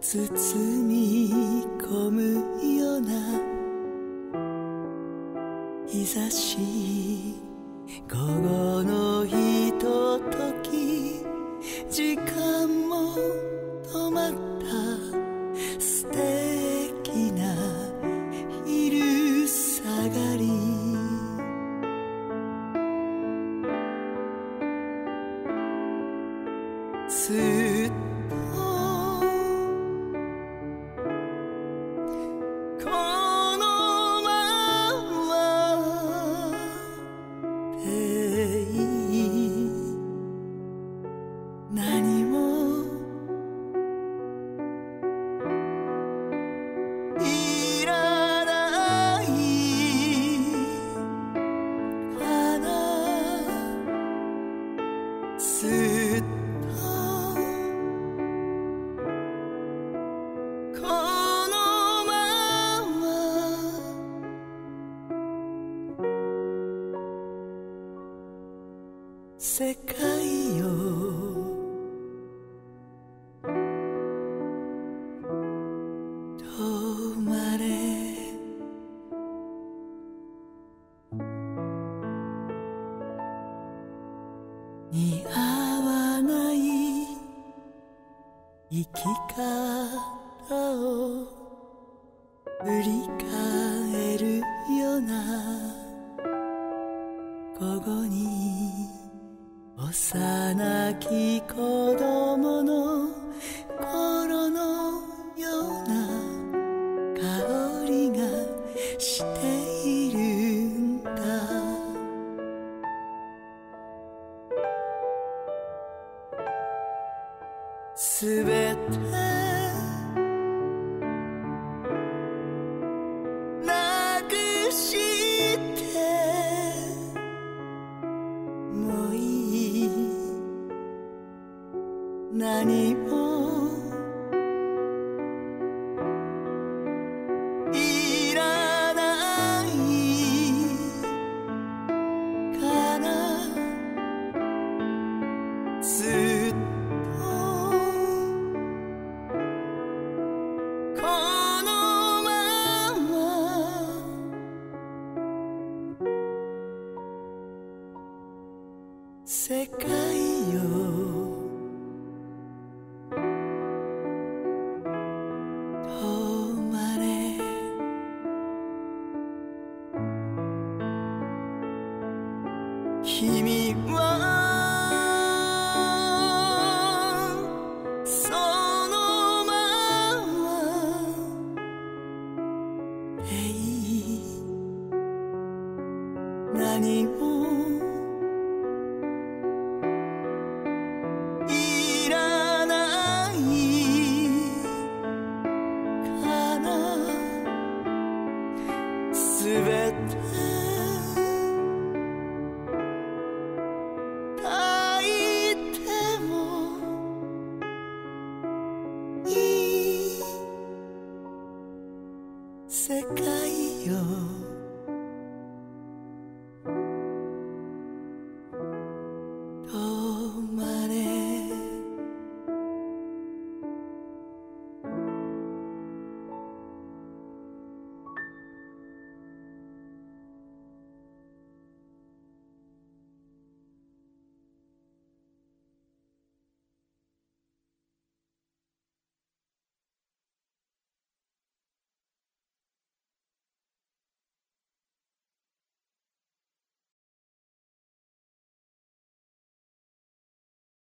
包み込むような日差し、午後のひととき、時間も止まった素敵な昼下がり、ずっとこのままでいい、何もいらないかな、ずっとこのまま世界よ止まれ、似合わない生き方を振り返るような午後に、幼き子供の頃のような香りがしているんだ。すべてなくしてもいい、何も